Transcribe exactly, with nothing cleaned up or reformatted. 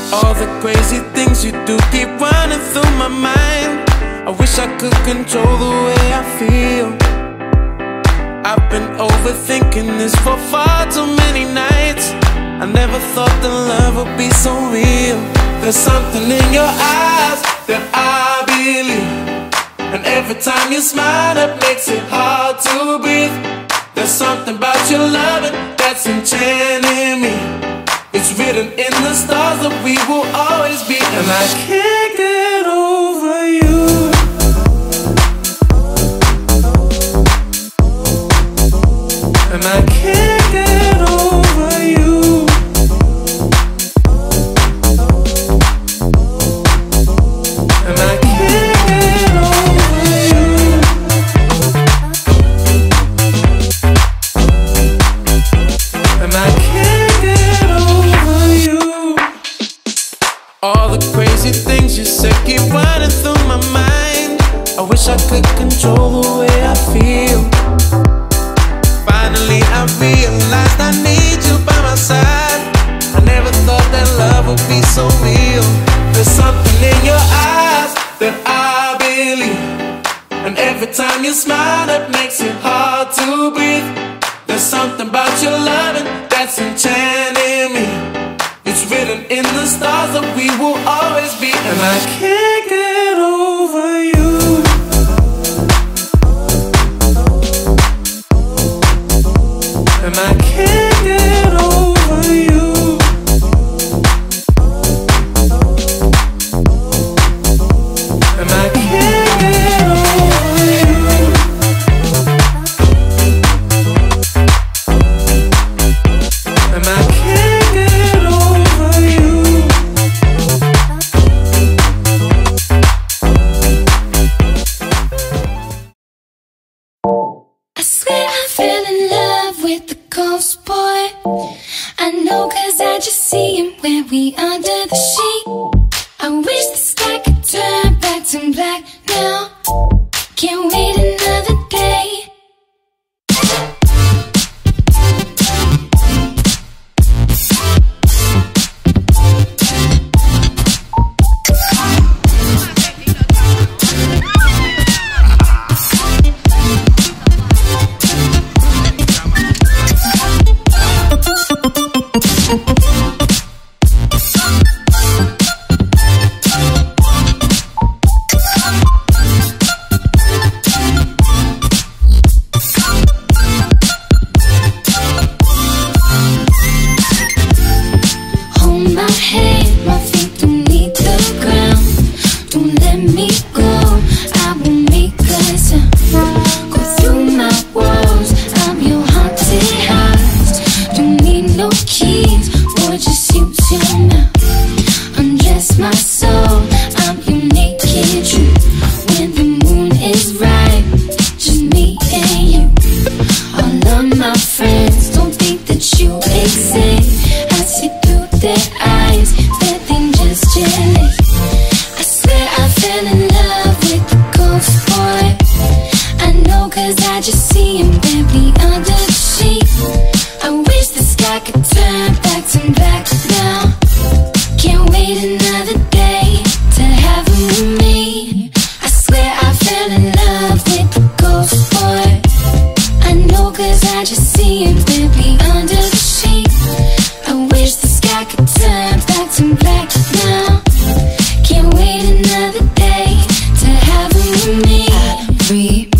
All the crazy things you do keep running through my mind. I wish I could control the way I feel. I've been overthinking this for far too many nights. I never thought that love would be so real. There's something in your eyes that I believe, and every time you smile it makes it hard to breathe. There's something about your loving that's enchanting me. It's written in the stars that we will always be, and I can't get over you. And I can't get over you. And I can't get over you. And I can't get over you. All the crazy things you said keep running through my mind. I wish I could control the way I feel. Finally I realized I need you by my side. I never thought that love would be so real. There's something in your eyes that I believe, and every time you smile it makes it hard to breathe. There's something about your loving that's enchanting me. It's written in the stars that we will always be, and I can't get over you. And I can't get over you. And I can't get over you. And I can't get over you. I swear I fell in love with the ghost boy. I know cause I just see him when we under the sheet. I wish the sky could turn back to black now. Can't wait another day. Can't wait another day to have him with me. Free